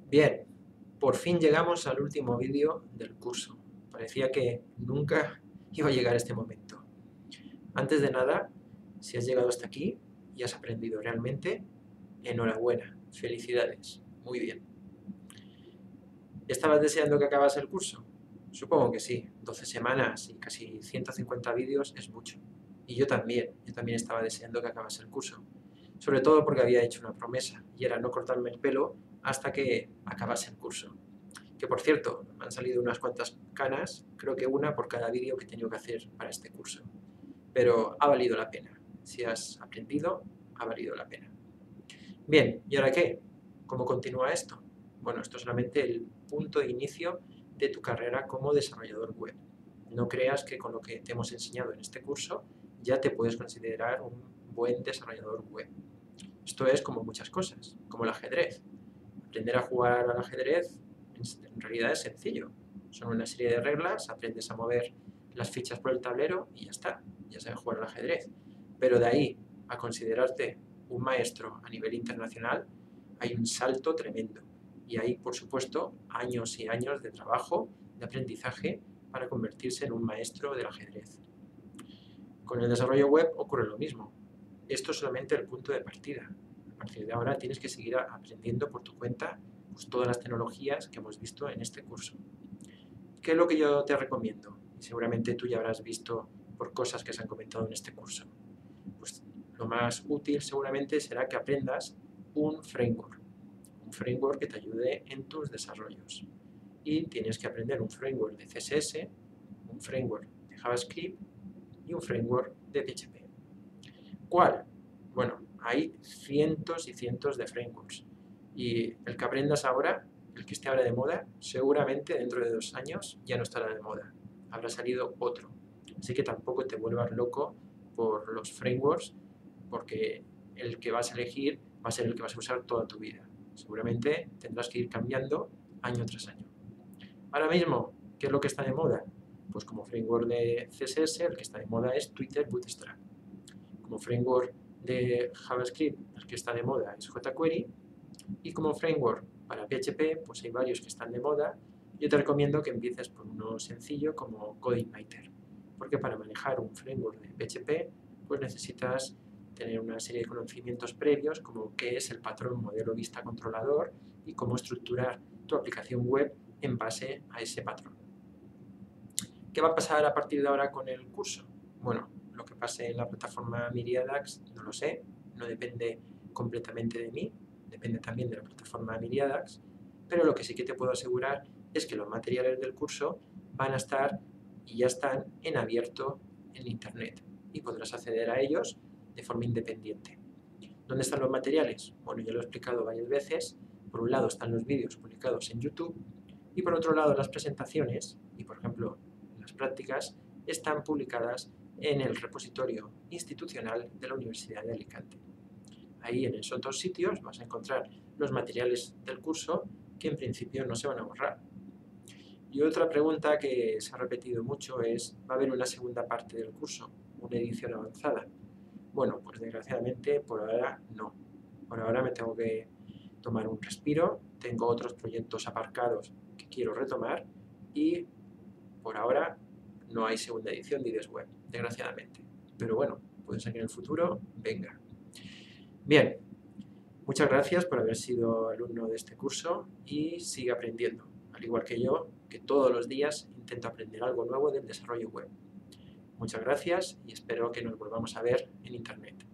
Bien, por fin llegamos al último vídeo del curso. Parecía que nunca iba a llegar este momento. Antes de nada, si has llegado hasta aquí y has aprendido realmente, enhorabuena, felicidades, muy bien. ¿Estabas deseando que acabase el curso? Supongo que sí, 12 semanas y casi 150 vídeos es mucho. Y yo también estaba deseando que acabase el curso. Sobre todo porque había hecho una promesa, y era no cortarme el pelo hasta que acabase el curso. Que por cierto, me han salido unas cuantas canas, creo que una por cada vídeo que he tenido que hacer para este curso. Pero ha valido la pena. Si has aprendido, ha valido la pena. Bien, ¿y ahora qué? ¿Cómo continúa esto? Bueno, esto es solamente el punto de inicio de tu carrera como desarrollador web. No creas que con lo que te hemos enseñado en este curso ya te puedes considerar un buen desarrollador web. Esto es como muchas cosas, como el ajedrez. Aprender a jugar al ajedrez en realidad es sencillo. Son una serie de reglas, aprendes a mover las fichas por el tablero y ya está, ya sabes jugar al ajedrez. Pero de ahí a considerarte un maestro a nivel internacional hay un salto tremendo. Y hay, por supuesto, años y años de trabajo, de aprendizaje para convertirse en un maestro del ajedrez. Con el desarrollo web ocurre lo mismo. Esto es solamente el punto de partida. A partir de ahora tienes que seguir aprendiendo por tu cuenta pues, todas las tecnologías que hemos visto en este curso. ¿Qué es lo que yo te recomiendo? Y seguramente tú ya habrás visto por cosas que se han comentado en este curso. Pues lo más útil seguramente será que aprendas un framework que te ayude en tus desarrollos. Y tienes que aprender un framework de CSS, un framework de JavaScript y un framework de PHP. ¿Cuál? Bueno, hay cientos y cientos de frameworks. Y el que aprendas ahora, el que esté ahora de moda, seguramente dentro de 2 años ya no estará de moda. Habrá salido otro. Así que tampoco te vuelvas loco por los frameworks, porque el que vas a elegir va a ser el que vas a usar toda tu vida. Seguramente tendrás que ir cambiando año tras año. Ahora mismo, ¿qué es lo que está de moda? Pues como framework de CSS, el que está de moda es Twitter Bootstrap. Como framework de JavaScript, el que está de moda es jQuery, y como framework para PHP, pues hay varios que están de moda. Yo te recomiendo que empieces por uno sencillo como CodeIgniter, porque para manejar un framework de PHP, pues necesitas tener una serie de conocimientos previos, como qué es el patrón modelo vista controlador y cómo estructurar tu aplicación web en base a ese patrón. ¿Qué va a pasar a partir de ahora con el curso? Bueno, lo que pase en la plataforma Miriadax no lo sé, no depende completamente de mí, depende también de la plataforma Miriadax, pero lo que sí que te puedo asegurar es que los materiales del curso van a estar y ya están en abierto en Internet y podrás acceder a ellos de forma independiente. ¿Dónde están los materiales? Bueno, ya lo he explicado varias veces. Por un lado están los vídeos publicados en YouTube y por otro lado las presentaciones y, por ejemplo, las prácticas están publicadas en el repositorio institucional de la Universidad de Alicante. Ahí en esos dos sitios vas a encontrar los materiales del curso que en principio no se van a borrar. Y otra pregunta que se ha repetido mucho es, ¿va a haber una segunda parte del curso, una edición avanzada? Bueno, pues desgraciadamente por ahora no. Por ahora me tengo que tomar un respiro, tengo otros proyectos aparcados que quiero retomar y por ahora no hay segunda edición de IDES Web, desgraciadamente. Pero bueno, puede ser que en el futuro venga. Bien, muchas gracias por haber sido alumno de este curso y sigue aprendiendo, al igual que yo, que todos los días intento aprender algo nuevo del desarrollo web. Muchas gracias y espero que nos volvamos a ver en Internet.